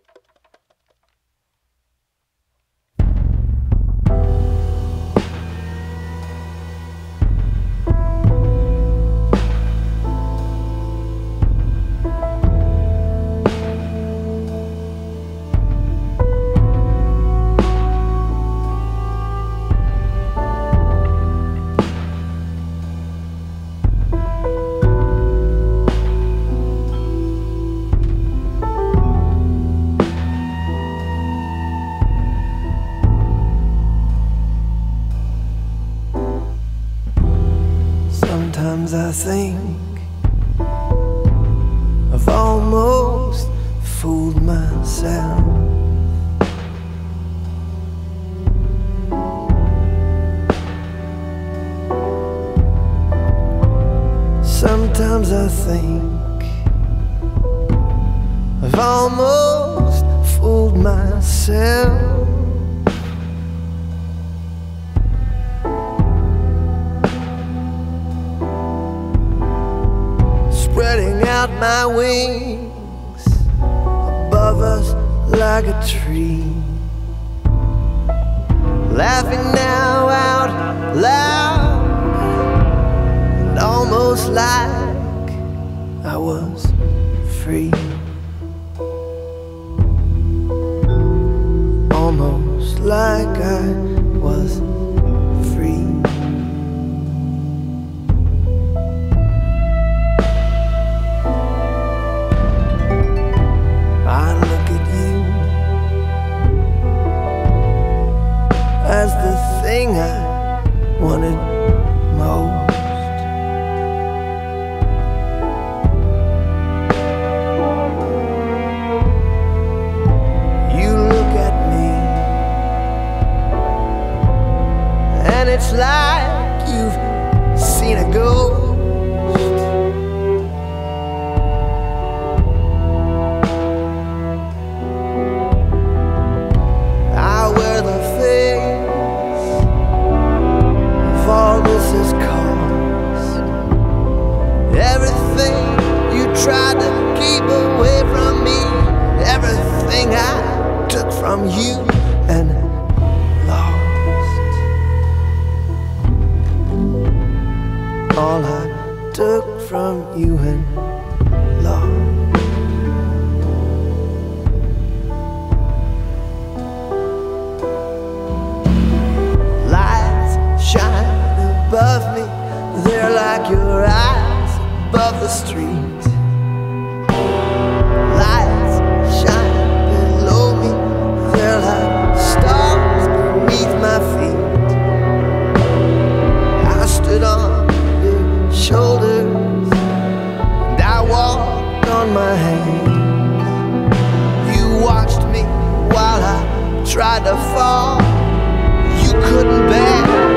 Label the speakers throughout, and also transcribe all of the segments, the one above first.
Speaker 1: Sometimes I think I've almost fooled myself. Sometimes I think I've almost fooled myself. Spreading out my wings above us like a tree, laughing now out loud, and almost like I was free. Almost like I was free. I look at you as the thing I wanted most. You look at me and it's like you've seen a ghost. This has cost everything you tried to keep away from me, everything I took from you and lost. All I took from you and lost. Above me, they're like your eyes above the street. Lights shine below me, they're like stars beneath my feet. I stood on your shoulders and I walked on my hands. You watched me while I tried to fall. You couldn't bear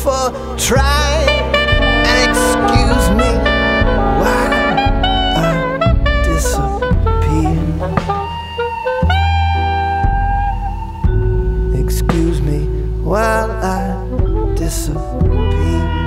Speaker 1: for trying, and excuse me while I disappear. Excuse me while I disappear.